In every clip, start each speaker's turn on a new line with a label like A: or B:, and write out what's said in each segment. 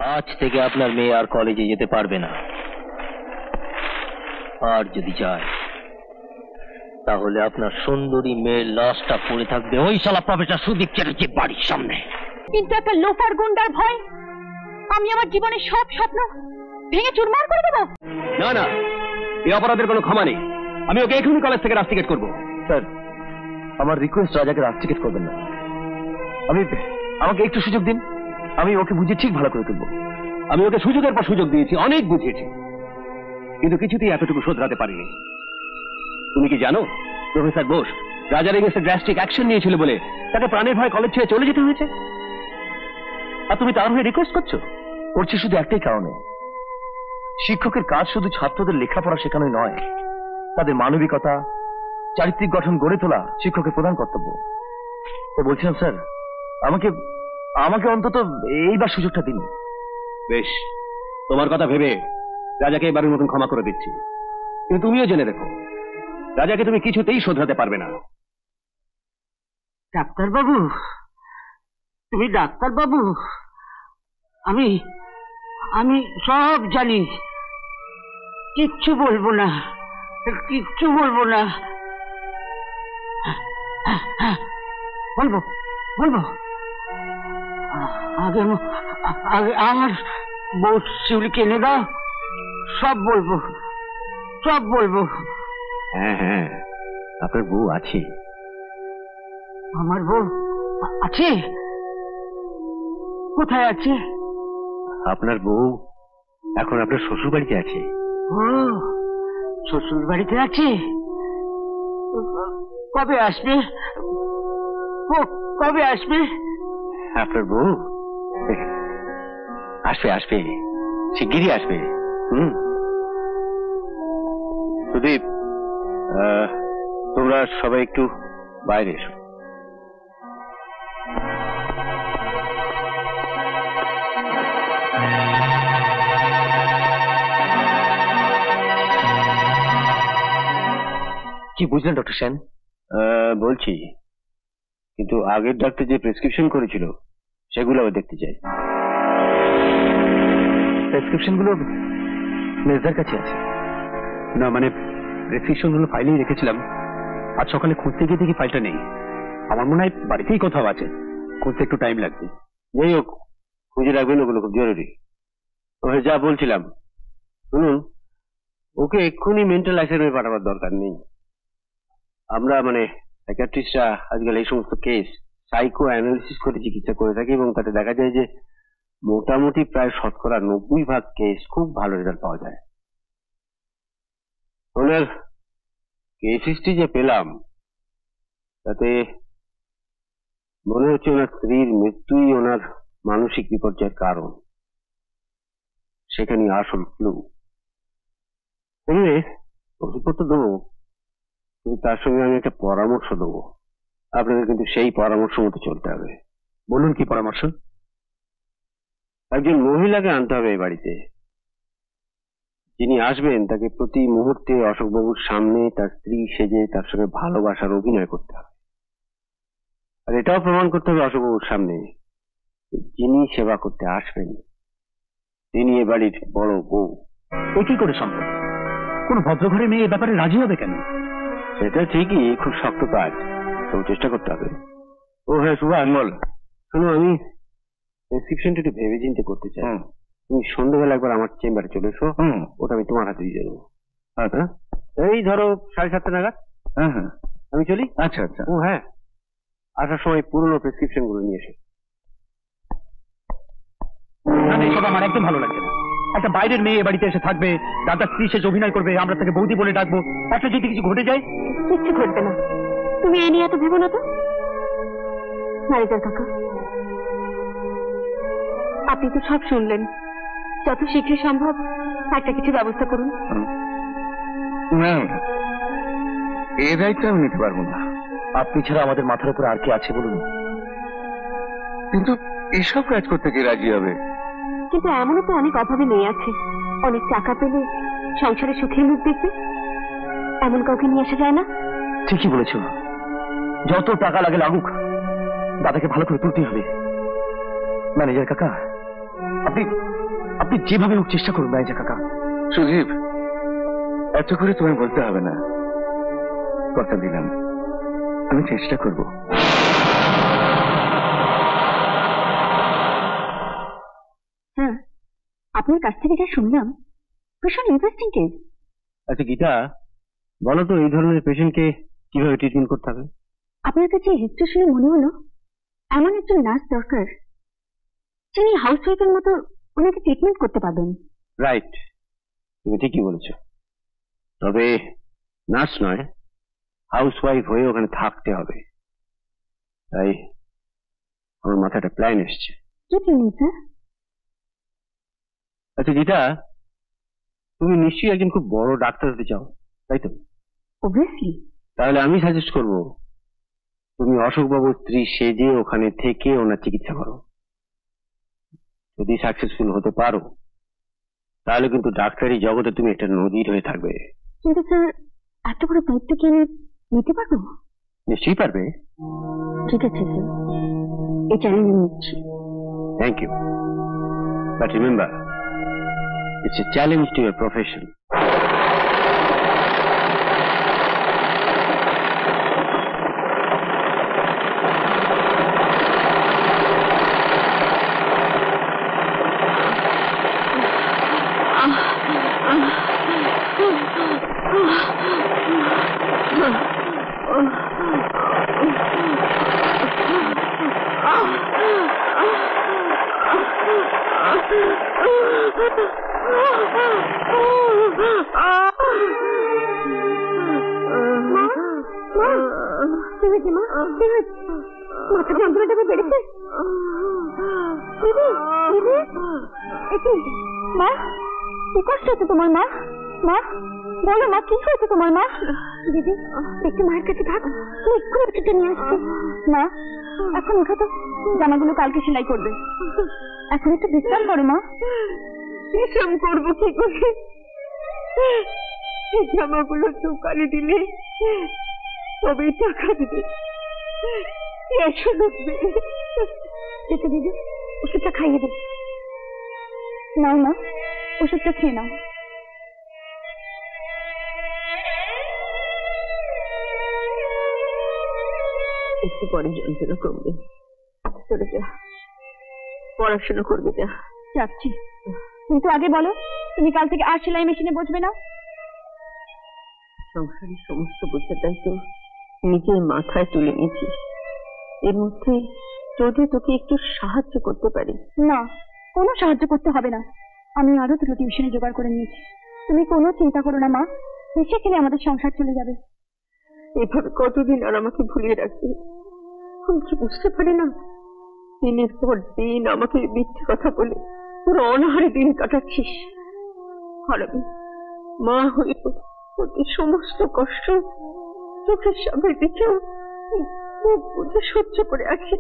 A: আজ থেকে আপনার মেয়ে আর কলেজে যেতে পারবে না, আর যদি যায় তাহলে আপনার সুন্দরী মেয়ের লাশটা পড়ে থাকবে ওই শালা প্রফেসর সুদীপ চ্যাটার্জির বাড়ির সামনে।
B: কিন্তু একটা লোফার গুন্ডার ভয় আমি আমার জীবনের সব স্বপ্ন ভেঙে চুরমার করে দেবো।
C: না না, এই অপরাধের কোনো ক্ষমা নেই। আমি ওকে এখনই কলেজ থেকে রাস্টিকেট করবো।
A: স্যার, আমার রিকোয়েস্ট রাজাকে রাস্টিকেট করবেন না। আমাকে একটু সুযোগ দিন, আমি ওকে বুঝিয়ে ঠিক ভালো করে তুলবো।
C: আমি ওকে সুযোগের পর সুযোগ দিয়েছি, অনেক বুঝিয়েছি, কিন্তু কিছুতেই এতটুকু শোধরাতে পারিনি। তুমি কি জানো প্রফেসর বোস রাজার এগেইনস্টে ড্রাস্টিক অ্যাকশন নিয়েছিল বলে তাকে প্রাণের ভয় কলেজ ছেড়ে চলে যেতে হয়েছে? আর তুমি তার হয়ে রিকোয়েস্ট করছো?
A: করছি শুধু একটাই কারণে, শিক্ষকের কাজ শুধু ছাত্রদের লেখাপড়া শেখানোই নয়, তাদের মানবিকতা, চারিত্রিক গঠন গড়ে তোলা শিক্ষকের প্রধান কর্তব্য। তো বলছিলাম স্যার, আমাকে অন্তত এইবার সুযোগটা দিন।
C: বেশ, তোমার কথা ভেবে রাজাকে এবারের মতন ক্ষমা করে দিচ্ছি, কিন্তু তুমিও জেনে রেখো রাজাকে তুমি কিছুতেই শোধরাতে পারবে না।
D: ডাক্তারবাবু, তুমি ডাক্তারবাবু, আমি সব জানি, কিচ্ছু বলবো না, কিচ্ছু বলবো না। বলবো বলবো আগে আমার বউ শিউলিকে এনে দাও, সব বলবো, সব বলবো।
C: হ্যাঁ হ্যাঁ, আপনার বউ আছে।
D: আমার বউ আছে? কোথায় আছে?
C: আপনার বউ এখন আপনার শ্বশুর বাড়িতে আছে।
D: ও, শ্বশুর বাড়িতে আছে? কবে আসবে? কবে আসবে?
C: আপনার বউ আসবে, আসবে, শিগগিরই আসবে। সুদীপ, তোমরা সবাই একটু বাইরে এসো।
A: কি বুঝলেন ডক্টর সেন?
C: বলছি, কিন্তু আগের ডাক্তার যে প্রেসক্রিপশন করেছিল সেগুলো আবার দেখতে চাই।
A: প্রেসক্রিপশন গুলো মেজদার কাছে আছে।
C: না মানে প্রেসক্রিপশন গুলো ফাইলেই রেখেছিলাম, আজ সকালে খুঁজতে গিয়ে দেখি ফাইলটা নেই। আমার মনে হয় বাড়িতেই কোথাও আছে, খুঁজতে একটু টাইম লাগবে। যাই হোক, খুঁজে রাখবেন, ওগুলো খুব জরুরি। ওকে যা বলছিলাম শুনুন, ওকে এক্ষুনি মেন্টাল অ্যাসাইলামে পাঠাবার দরকার নেই। আমরা মানে সাইকিয়াট্রিস্টরা আজকাল এই সমস্ত কেস সাইকো অ্যানালিসিস করে চিকিৎসা করে থাকি, এবং তাতে দেখা যায় যে মোটামুটি প্রায় 90% কেস খুব ভালো রেজাল্ট পাওয়া যায়। ওনার কেস হিস্ট্রি যে পেলাম তাতে মনে হচ্ছে ওনার স্ত্রীর মৃত্যুই ওনার মানসিক বিপর্যয়ের কারণ। সেখানে আসল ক্লু। ওষুধপত্র দেবো, কিন্তু তার সঙ্গে আমি একটা পরামর্শ দেবো। আপনাদের কিন্তু সেই পরামর্শ মতো চলতে হবে।
A: বলুন কি পরামর্শ?
C: একজন মহিলাকে আনতে হবে এই বাড়িতে। যিনি আসবেন তাকে প্রতি মুহূর্তে অশোকবাবুর সামনে তার স্ত্রী সেজে তার সঙ্গে ভালোবাসার অভিনয় করতে হবে। আর এটাও প্রমাণ করতে হবে অশোকবাবুর সামনে যিনি সেবা করতে আসবেন তিনি এ বাড়ির বড় বউ।
A: এ কি করে সম্ভব? কোন ভদ্রঘরের মেয়ে এ ব্যাপারে রাজি হবে কেন?
C: সেটা ঠিকই, খুব শক্ত কাজ, তবু চেষ্টা করতে হবে। ও হ্যাঁ সুভাষ, শোনো, আমি প্রেসক্রিপশনটা একটু ভেবে চিন্তে করতে চাই। তুমি সন্ধ্যাবেলা একবার আমার চেম্বারে চলে এসো, ওটা আমি তোমার হাতে দিয়ে দেবো। আচ্ছা, এই ধরো 7:30 নাগাদ।
A: হ্যাঁ হ্যাঁ,
C: আমি চলি।
A: আচ্ছা আচ্ছা।
C: ও হ্যাঁ, আসার সময় পুরনো প্রেসক্রিপশন গুলো নিয়ে এসো।
A: না, এসব আমার একদম ভালো লাগছে না। একটা বাইরের মেয়ে বাড়িতে এসে থাকবে, দাদার স্ত্রী সে অভিনয় করবে, আমরা তাকে বৌদি বলে ডাকবো, একটা যদি কিছু ঘটে যায়।
B: কিচ্ছু ঘটবে না, তুমি এ নিয়ে এত ভেবো না তো। ম্যানেজার কাকা, আপনি তো সব শুনলেন, যত শীঘ্র সম্ভব একটা কিছু ব্যবস্থা করুন।
A: না, এই দায়িত্ব আমি নিতে পারবো না। আপনি ছাড়া আমাদের মাথার উপর আর কি আছে বলুন? কিন্তু এসব কাজ করতে কি রাজি হবে?
B: কিন্তু এমনও তো অনেক অভাবে মেয়ে আছে, অনেক টাকা পেলে সংসারে সুখের মুখ দেখবে, এমন কাউকে নিয়ে আসা যায় না?
A: ঠিকই বলেছ, যত টাকা লাগে লাগুক, দাদাকে ভালো করে তুলতে হবে। ম্যানেজার কাকা, আপনি আপনি যেভাবে হোক চেষ্টা করুন রাইজা কাকা।
C: সুদীপ, এত করে তোমায় বলতে হবে না, কথা দিলাম আমি চেষ্টা করব।
B: হ্যাঁ, আপনার কাছ থেকে যা শুনলাম ভীষণ ইন্টারেস্টিং কেস।
C: আচ্ছা গীতা, বলো তো এই ধরনের পেশেন্টকে কিভাবে ট্রিটমেন্ট করতে হবে?
B: আপনার কাছে হিস্ট্রি শুনে মনে হলো এমন একজন নার্স দরকার যিনি হাউস ওয়াইফের মতো ওনাকে ট্রিটমেন্ট করতে পারবেন।
C: রাইট, তুমি ঠিকই বলেছো। তবে নার্স নয়, হাউস ওয়াইফ হয়ে ওখানে থাকতে হবে। তাই আমার মাথায় একটা প্ল্যান এসছে।
B: কি ট্রেনিং স্যার?
C: আচ্ছা গীতা, তুমি নিশ্চয়ই একজন খুব বড় ডাক্তার হতে চাও, তাই তো?
B: অবভিয়াসলি।
C: তাহলে আমি সাজেস্ট করব তুমি অশোকবাবুর স্ত্রী সেজে ওখানে থেকে ওনার চিকিৎসা করো। যদি সাকসেসফুল হতে পারো তাহলে কিন্তু ডাক্তারি জগতে তুমি একটা নজির হয়ে থাকবে।
B: কিন্তু স্যার এত বড় দায়িত্ব কি আমি নিতে পারবো?
C: নিশ্চয়ই পারবে।
B: ঠিক আছে স্যার, এই চ্যালেঞ্জ নিচ্ছি।
C: Thank you, but remember it's a challenge to your profession.
B: মাথা যন্ত্রণাটা বেড়েছে। মা, কি কষ্ট হচ্ছে তোমার? মা, মা বলো মা, কি হয়েছে তোমার? মা, দিদি একটু মায়ের কাছে থাক, এক্ষুনি ওষুধটা নিয়ে আসছি। মা এখন উঠো তো, জামাগুলো কালকে সেলাই করবে, এখন একটু বিশ্রাম করো মা। বিশ্রাম করবো কি করে? এই জামাগুলো দোকানে দিলে তবেই টাকা দিবে, এসে ঢুকবে। যেতে দিদি, ওষুধটা খাইয়ে দে। নাও না, ওষুধটা খেয়ে নাও। একটু পরে যন্ত্রণা কমবে, চলে যা, পড়াশোনা করবে। যা, যাচ্ছি। কিন্তু আগে বলো, তুমি কাল থেকে আর সেলাই মেশিনে বসবে না? সংসারের সমস্ত বোঝার দায়িত্ব নিজের মাথায় তুলে নিয়েছিস, এর মধ্যে যদি তোকে একটু সাহায্য করতে পারি। না, কোনো সাহায্য করতে হবে না, আমি আরো দুটো টিউশনে জোগাড় করে নিয়েছি। তুমি কোনো চিন্তা করো না মা, হেসে খেলে আমাদের সংসার চলে যাবে। এভাবে কতদিন আর আমাকে ভুলিয়ে রাখবে? আমি কি বুঝতে পারি না? দিনের পর দিন আমাকে মিথ্যে কথা বলে পুরো অনাহারে দিন কাটাচ্ছিস। আর আমি মা হয়ে ওদের সমস্ত কষ্ট চোখের সামনে দেখে মুখ বুঝে সহ্য করে আছি।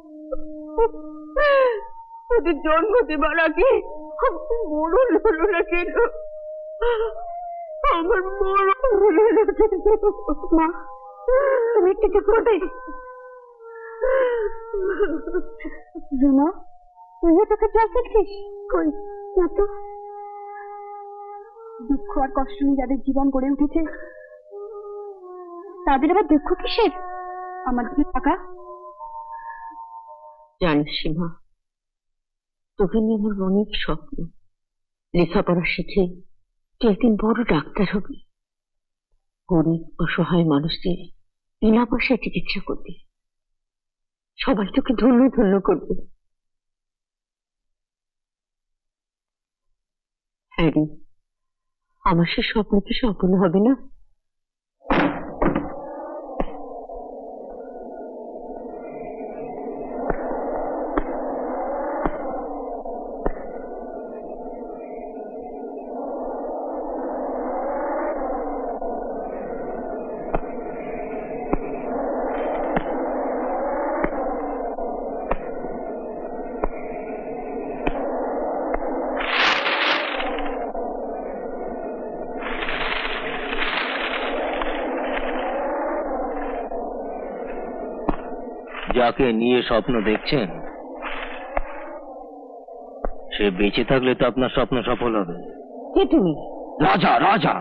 B: ওদের জন্ম দেবার আগে মরণ হলো না কেন? আমার মরণ হলো না কেন? মা, তুমি একটু চুপ করবে? রুমা, তুইও তোকে জল দেখছিস? কই না তো। দুঃখ আর কষ্ট নিয়ে যাদের জীবন গড়ে উঠেছে তাদের আবার দুঃখ কিসের? আমার দিকে টাকা। জানিস সীমা, তোকে নিয়ে আমার অনেক স্বপ্ন। লেখাপড়া শিখে তুই একদিন বড় ডাক্তার হবি, গরিব অসহায় মানুষদের বিনা পয়সায় চিকিৎসা করবি, সবাই তোকে ধন্য ধন্য করবে। হ্যাঁ রে, আমার সে স্বপ্ন কি সফল হবে না?
A: যাকে নিয়ে স্বপ্ন দেখছেন সে বেঁচে থাকলে তো আপনার স্বপ্ন সফল হবে।
B: কে তুমি?
A: রাজা, রাজা।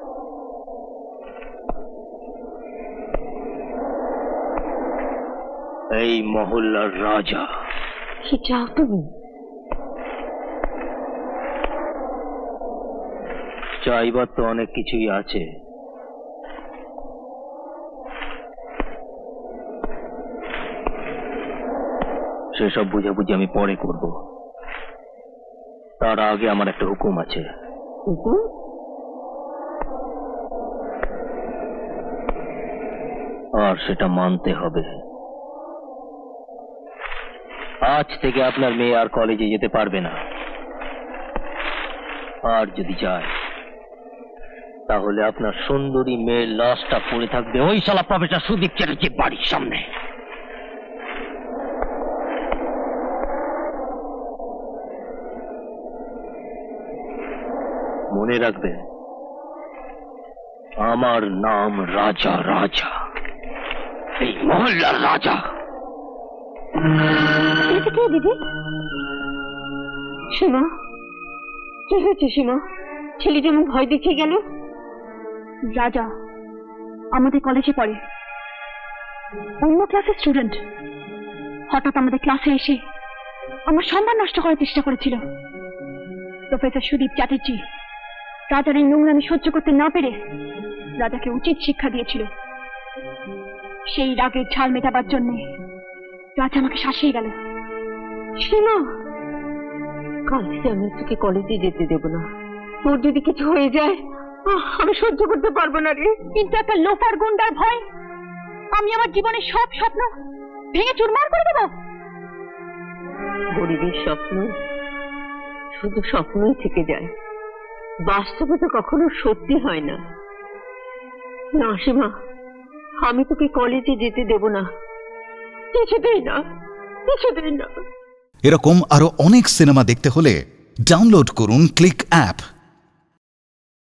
A: এই মহল্লার রাজা।
B: কি চাও তুমি?
A: চাইবার তো অনেক কিছুই আছে, সেসব বুঝাবুঝি আমি পরে করব। তার আগে আমার একটা হুকুম আছে।
B: হুকুম?
A: আর সেটা মানতে হবে। আজ থেকে আপনার মেয়ে আর কলেজে যেতে পারবে না, আর যদি যায় তাহলে আপনার সুন্দরী মেয়ের লাশটা পড়ে থাকবে ওই শালা প্রফেসর সুদীপ চ্যাটার্জির বাড়ির সামনে। মনে রাখবে, আমার নাম রাজা, রাজা, এই মহল্লার রাজা।
B: এটা কে দিদি? সীমা, কি হয়েছে সীমা? ছেলে যেমন ভয় দেখিয়ে গেল। রাজা আমাদের কলেজে পড়ে, অন্য ক্লাসের স্টুডেন্ট। হঠাৎ আমাদের ক্লাসে এসে আমার সম্মান নষ্ট করার চেষ্টা করেছিল। প্রফেসর সুদীপ চ্যাটার্জি রাজার এই নোংরামি সহ্য করতে না পেরে রাজাকে উচিত শিক্ষা দিয়েছিল। সেই রাগের ঝাল মেটাবার জন্য রাজা আমাকে শাসিয়ে গেল। সীমা, কাল থেকে আমি তোকে কলেজে যেতে দেব না। তোর যদি কিছু হয়ে যায় আমি সহ্য করতে পারবো না রে। কিন্তু একটা লোফার গুন্ডার ভয় আমি আমার জীবনের সব স্বপ্ন ভেঙে চুরমার করে দেব। গরিবের স্বপ্ন শুধু স্বপ্নই থেকে যায়, বাস্তবে তো কখনো সত্যি হয় না। না সীমা, আমি তোকে কলেজে যেতে দেব না, কিছুতেই না, কিছুতেই না।
E: এরকম আরো অনেক সিনেমা দেখতে হলে ডাউনলোড করুন ক্লিক অ্যাপ।